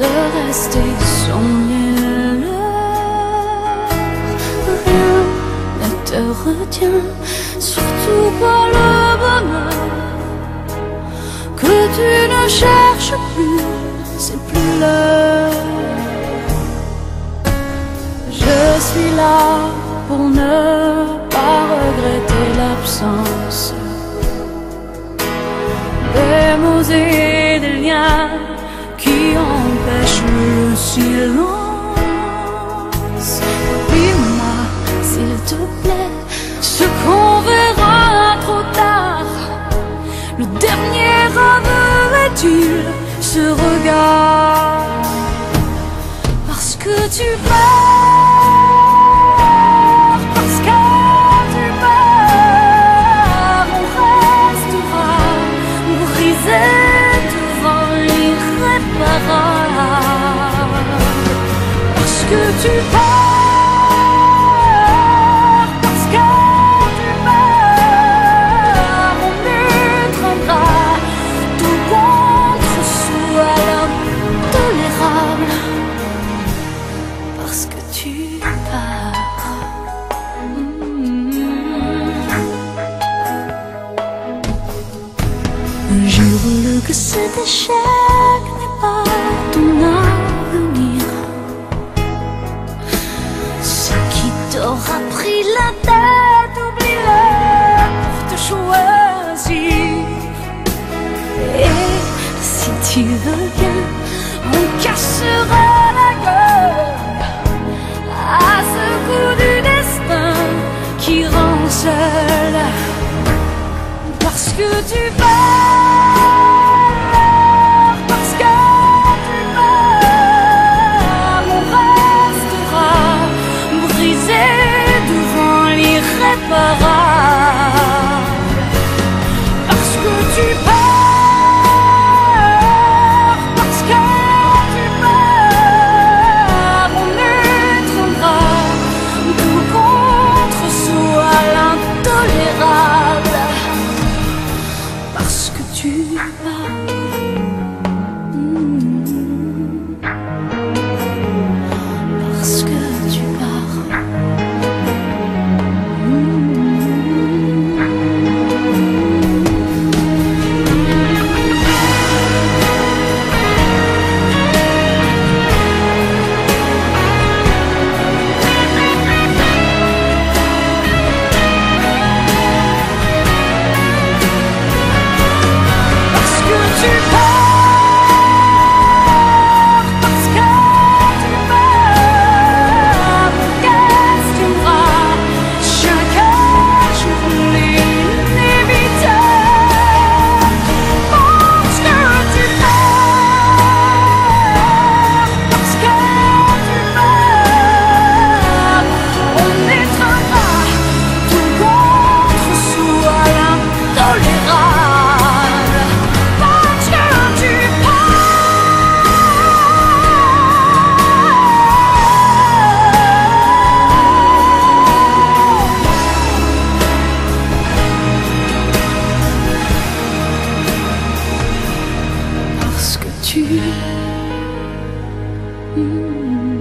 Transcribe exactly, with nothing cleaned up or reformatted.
de rester sans miel. Rien ne te retient, surtout pas le bonheur que tu ne cherches plus, c'est plus l'heure. Je suis là pour ne pas regretter l'absence des mots et des liens qui empêchent le silence. Dis-moi, s'il te plaît, ce qu'on verra trop tard. Le dernier aveu est-il ce regard? Parce que tu pars. Parce que tu pars, parce que tu pars, on étreindra tout contre soi l'intolérable. Parce que tu pars. Mmh. Jure-le que cet échec n'est pas ton avenir. Ce qui t'aura pris la tête, oublie-le pour te choisir. Et si tu veux bien, on cassera la gueule à ce coup du destin qui rend seul. Parce que tu vas. Parce que tu pars, parce que tu pars, on étreindra tout contre soi l'intolérable. Parce que tu pars. Mmh. Parce que tu pars. Tu... Mmh.